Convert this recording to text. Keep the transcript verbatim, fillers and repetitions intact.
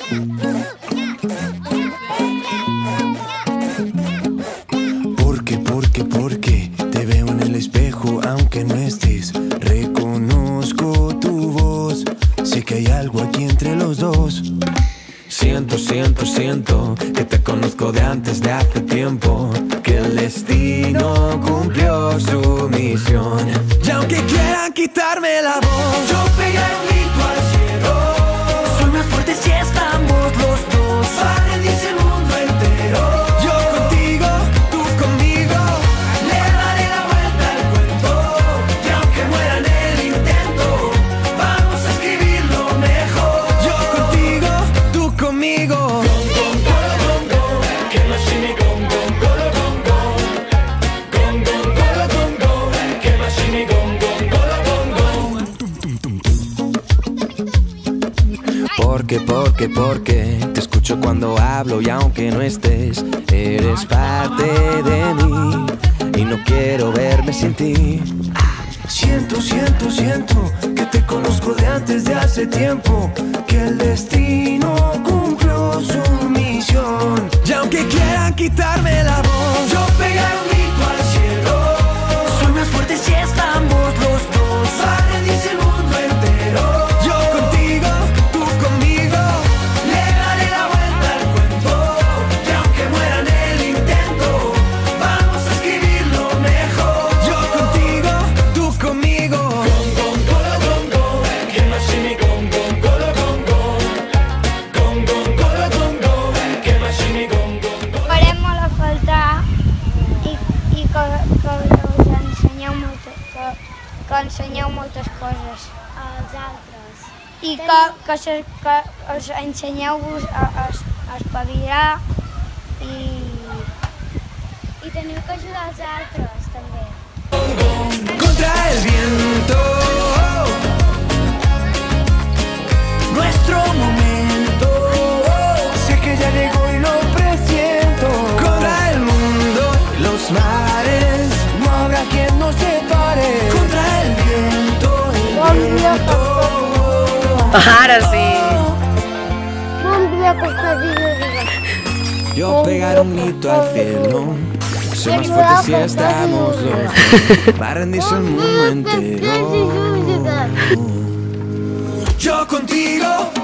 Porque, porque, porque te veo en el espejo aunque no estés. Reconozco tu voz, sé que hay algo aquí entre los dos. Siento, siento, siento que te conozco de antes, de hace tiempo, que el destino cumplió su misión. Y aunque quieran quitarme la voz, yo pegaré un grito al cielo. Soy más fuerte si estamos los dos. Para rendirse el mundo entero. Yo contigo, tú conmigo. Le daré la vuelta al cuento. Y aunque muera en el intento, vamos a escribirlo mejor. Yo contigo, tú conmigo. Porque, porque, porque te escucho cuando hablo y aunque no estés, eres parte de mí y no quiero verme sin ti. Siento, siento, siento que te conozco de antes, de hace tiempo, que el destino cumplió su misión. Y aunque quieran quitarme la voz, yo pegaré un grito al cielo. Soy más fuerte si estamos los dos. Para rendirse el mundo entero. Yo contigo, tú conmigo. Le daré la vuelta al cuento. Y aunque muera en el intento, vamos a escribirlo mejor. Yo contigo, tú conmigo. Farem molt a faltar i, i que, que us ensenyeu, molt, que, que ensenyeu moltes coses als altres. i que, que, se, que us ensenyeu-vos a, a, a espavilar i, I teniu que ajudar els altres, també. Contra el viento, nuestro momento, sé que ya llegó y lo presiento. Contra el mundo y los mares, no habrá quien nos separe. Contra el viento, el viento. Ara sí. bon dia que estàs dient. Yo pegaré un grito al cielo. Soy más fuerte si estamos los dos. Para rendirse el mundo entero. Yo contigo.